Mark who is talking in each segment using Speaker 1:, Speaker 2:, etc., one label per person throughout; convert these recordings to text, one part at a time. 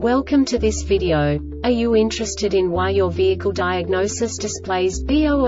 Speaker 1: Welcome to this video. Are you interested in why your vehicle diagnosis displays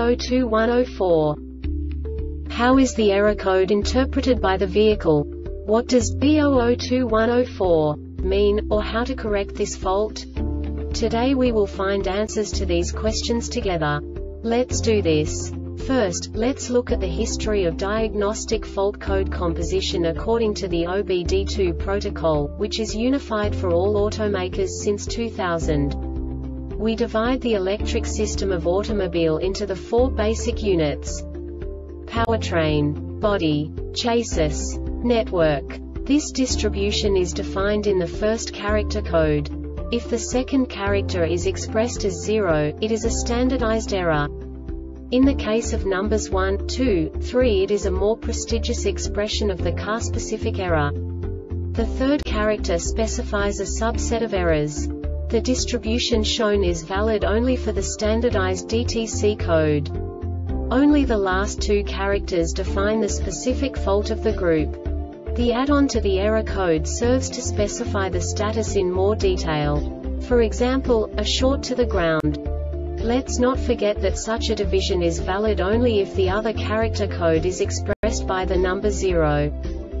Speaker 1: B002104? How is the error code interpreted by the vehicle? What does B002104 mean, or how to correct this fault? Today we will find answers to these questions together. Let's do this. First, let's look at the history of diagnostic fault code composition according to the OBD2 protocol, which is unified for all automakers since 2000. We divide the electric system of automobile into the four basic units: powertrain, body, chassis, network. This distribution is defined in the first character code. If the second character is expressed as 0, it is a standardized error. In the case of numbers 1, 2, 3, it is a more prestigious expression of the car-specific error. The third character specifies a subset of errors. The distribution shown is valid only for the standardized DTC code. Only the last two characters define the specific fault of the group. The add-on to the error code serves to specify the status in more detail. For example, a short to the ground. Let's not forget that such a division is valid only if the other character code is expressed by the number 0.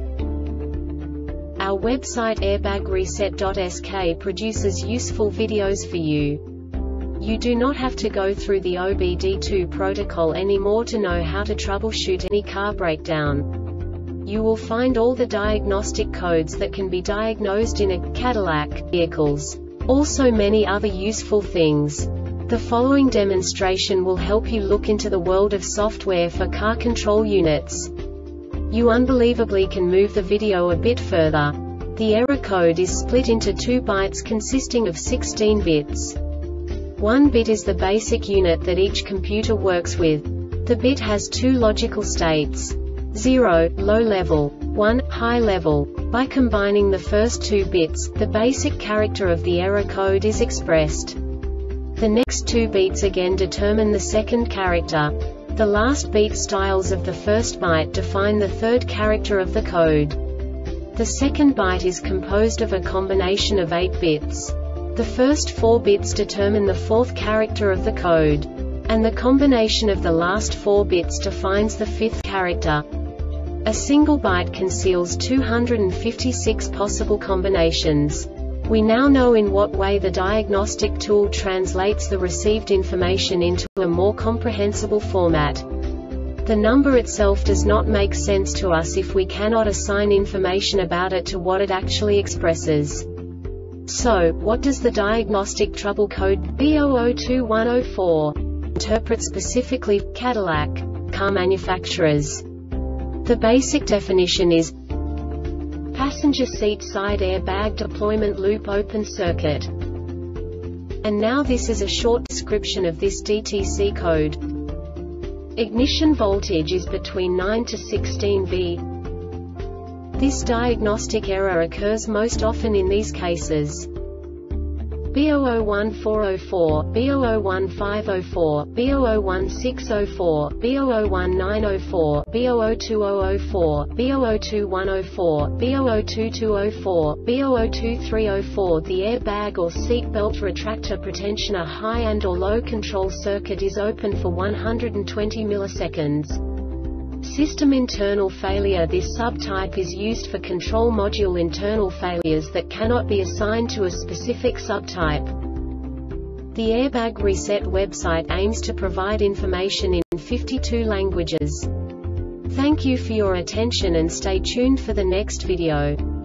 Speaker 1: Our website airbagreset.sk produces useful videos for you. You do not have to go through the OBD2 protocol anymore to know how to troubleshoot any car breakdown. You will find all the diagnostic codes that can be diagnosed in a Cadillac vehicles. Also many other useful things. The following demonstration will help you look into the world of software for car control units. You unbelievably can move the video a bit further. The error code is split into 2 bytes consisting of 16 bits. 1 bit is the basic unit that each computer works with. The bit has 2 logical states: 0, low level, 1, high level. By combining the first 2 bits, the basic character of the error code is expressed. The next 2 beats again determine the second character. The last beat styles of the first byte define the third character of the code. The second byte is composed of a combination of 8 bits. The first 4 bits determine the fourth character of the code. And the combination of the last 4 bits defines the fifth character. A single byte conceals 256 possible combinations. We now know in what way the diagnostic tool translates the received information into a more comprehensible format. The number itself does not make sense to us if we cannot assign information about it to what it actually expresses. So, what does the diagnostic trouble code B002104 interpret specifically for Cadillac car manufacturers? The basic definition is passenger seat side airbag deployment loop open circuit. And now this is a short description of this DTC code. Ignition voltage is between 9 to 16 V. This diagnostic error occurs most often in these cases: B001404, B001504, B001604, B001904, B002004, B002104, B002204, B002304. The airbag or seat belt retractor pretensioner high and or low control circuit is open for 120 milliseconds. System internal failure. This subtype is used for control module internal failures that cannot be assigned to a specific subtype. The Airbag Reset website aims to provide information in 52 languages. Thank you for your attention and stay tuned for the next video.